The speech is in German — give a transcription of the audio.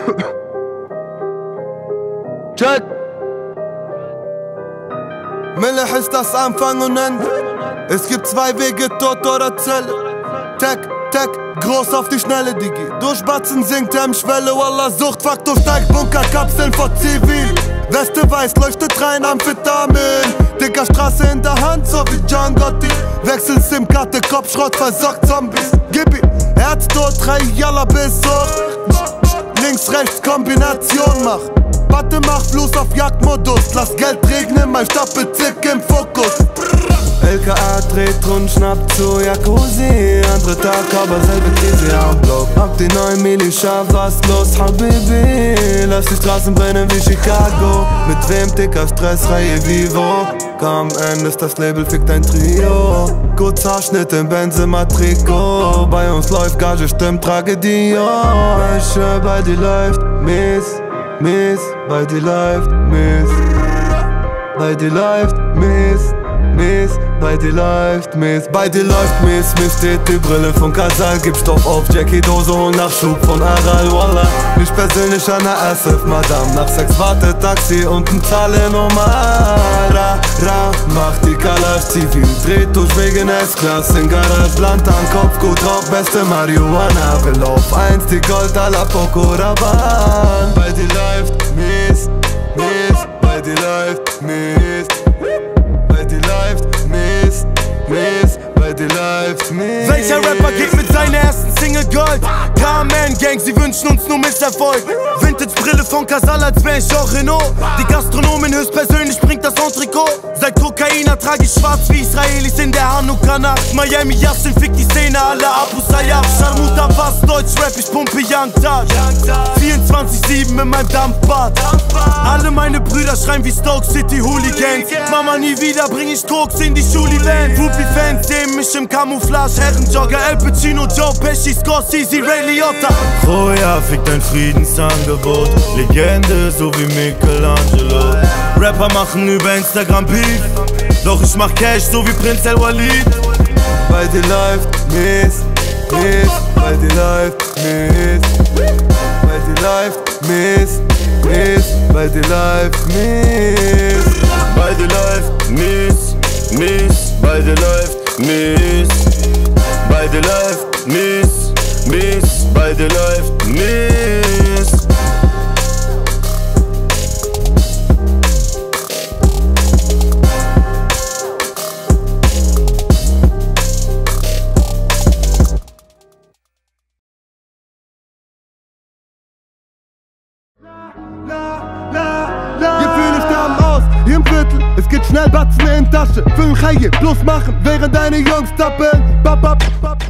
Check. Milch ist das Anfang und Ende. Es gibt zwei Wege, Tod oder Zelle. Tech, Tech, groß auf die Schnelle, Digi. Durch Batzen sinkt Hemmschwelle, Wallah, Suchtfaktor steigt, Bunkerkapseln vor Zivil. Weste weiß, leuchtet rein, Amphetamin. Dicker Straße in der Hand, so wie John Gotti. Wechsel SIM-Karte, Kopfschrott, versorgt Zombies. Gib ihm Herztod, 3 Jalla bis hoch. Links, rechts, Kombination mach. Warte, mach Fluss auf Jagdmodus. Lass Geld regnen, mein Stadtbezirk im Fokus. LKA dreht rund, schnappt zu Jacuzzi. Andere Tag, aber selbe Krise am Block. Ab die 9 Milli scharf, was los, Habibi. Lass die Straßen brennen wie Chicago. Mit wem dicker Stress, Reihe Vivo. Am Ende ist das Label, fickt ein Trio. Kurz Haarschnitt im Benzema-Trikot. Bei uns läuft Gage, stimmt Tragödie. Ich schwör, bei dir läuft mies, mies. Bei dir läuft mies. Bei dir läuft mies, mies. Bei dir läuft mies. Bei dir läuft mies, mies steht die Brille von Kasal. Gib Stoff auf Jackie Dose, hol Nachschub von Aral, Wallah. Nicht persönlich an der SF, Madame. Nach Sex wartet Taxi und ein Zahle normal. Ra, macht die Kalash zivil. Dreht durch wegen S-Klasse in Garage. Land an Kopf, gut drauf, beste Marihuana. Will auf 1 die Gold à la Poco Rabanne. Bei dir läuft mies, mies. Bei dir läuft mies. Bei dir läuft mies, mies. Bei dir läuft mies. Welcher Rapper geht mit seiner ersten Single Gold? KMN Gang, sie wünschen uns nur Misserfolg. Vintage-Brille von Casal, als wär ich auch Renault. Die Gastronomin höchstpersönlich bringt das Entrecot. Seit Kokaina trage ich schwarz wie Israelis in der Hanukkah-Nacht. Miami Yassin fickt die Szene, alle Abu Sayyaf. Scharmuta fast Deutsch-Rap, ich pumpe Young Tag. 24/7 in meinem Dampfbad. Alle meine Brüder schreien wie Stoke City Hooligans. Mama, nie wieder bring ich Koks in die Schulevent. Whoopi-Fans sehen mich im Camouflage, Herrenjogger. El Pacino, Joe Pesci, Scorsese, Ray Liotta. Oh ja, fickt ein Friedensangebot. Legende, so wie Michelangelo. Rapper machen über Instagram Beef. Doch ich mach Cash, so wie Prinz El Walid. Bei dir läuft mies, mies. Bei dir läuft mies. Bei dir läuft mies, mies. Bei dir läuft mies. Bei dir läuft mies, mies. Bei dir läuft mies. Bei dir läuft mies, mies. Bei dir läuft mies. Gefühle sterben aus, hier im Viertel. Es geht schnell, Batzen in Tasche. 5 Haie, bloß machen, während deine Jungs tappeln. Bap, bap, bap.